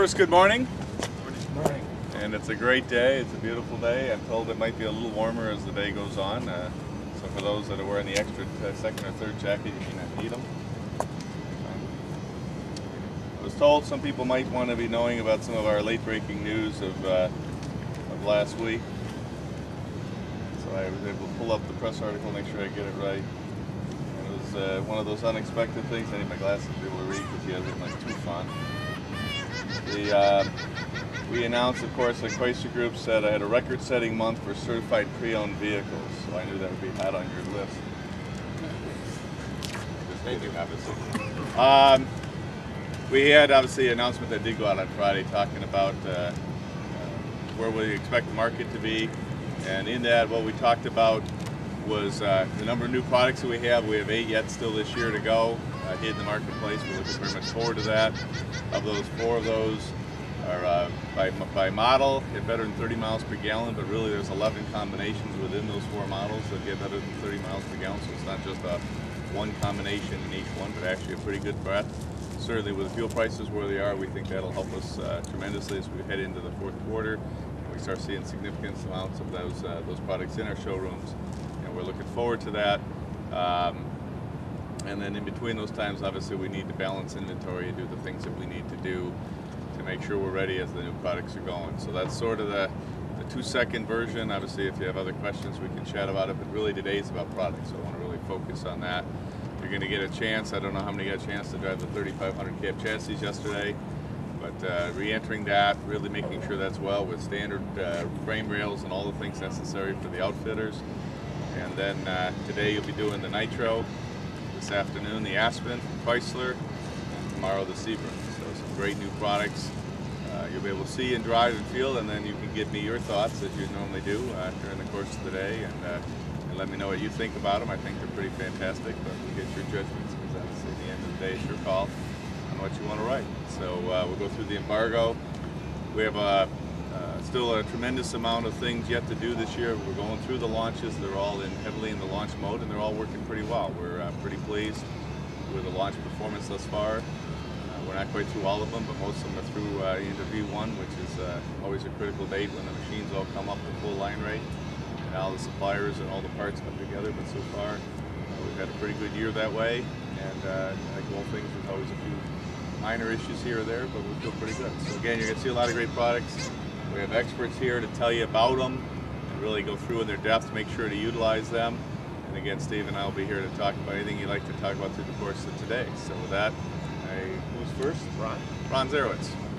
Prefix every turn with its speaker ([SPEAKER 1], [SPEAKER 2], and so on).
[SPEAKER 1] First, good morning.
[SPEAKER 2] Good morning.
[SPEAKER 1] And it's a great day. It's a beautiful day. I'm told it might be a little warmer as the day goes on. So for those that are wearing the extra second or third jacket, you may not need them. I was told some people might want to be knowing about some of our late-breaking news of last week. So I was able to pull up the press article, make sure I get it right. And it was one of those unexpected things. I need my glasses to be able to read because he has it like too font. We announced, of course, that Chrysler Group said I had a record-setting month for certified pre-owned vehicles, so I knew that would be hot on your list. Just kidding, obviously. We had, obviously, an announcement that did go out on Friday talking about where we expect the market to be, and in that, what we talked about was the number of new products that we have. We have 8 yet still this year to go, hit in the marketplace. We're looking very much forward to that. Of those, 4 of those are by model, get better than 30 miles per gallon, but really there's 11 combinations within those 4 models that get better than 30 miles per gallon, so it's not just one combination in each one, but actually a pretty good breadth. Certainly with the fuel prices where they are, we think that'll help us tremendously as we head into the fourth quarter. We start seeing significant amounts of those products in our showrooms, and we're looking forward to that. And then in between those times, obviously, we need to balance inventory and do the things that we need to do to make sure we're ready as the new products are going. So that's sort of the 2-second version. Obviously, if you have other questions, we can chat about it, but really today is about products, so I want to really focus on that. You're going to get a chance, I don't know how many got a chance to drive the 3500 cab chassis yesterday, but re-entering that, really making sure that's well with standard frame rails and all the things necessary for the outfitters. And then today you'll be doing the Nitro, this afternoon the Aspen from Chrysler, and tomorrow the Sebring. So some great new products you'll be able to see and drive and feel, and then you can give me your thoughts as you normally do during the course of the day, and let me know what you think about them. I think they're pretty fantastic, but we'll get your judgments because obviously at the end of the day it's your call on what you want to write. So we'll go through the embargo. We have still a tremendous amount of things yet to do this year. We're going through the launches. They're all heavily in the launch mode, and they're all working pretty well. We're pretty pleased with the launch performance thus far. We're not quite through all of them, but most of them are through into V1, which is always a critical date when the machines all come up to full line rate, and all the suppliers and all the parts come together. But so far, we've had a pretty good year that way, and like all things, there's always a few minor issues here or there, but we feel pretty good. So again, you're going to see a lot of great products. We have experts here to tell you about them and really go through in their depth, make sure to utilize them. And again, Steve and I will be here to talk about anything you'd like to talk about through the course of today. So with that, who's first?
[SPEAKER 2] Ron.
[SPEAKER 1] Ron Zarowitz.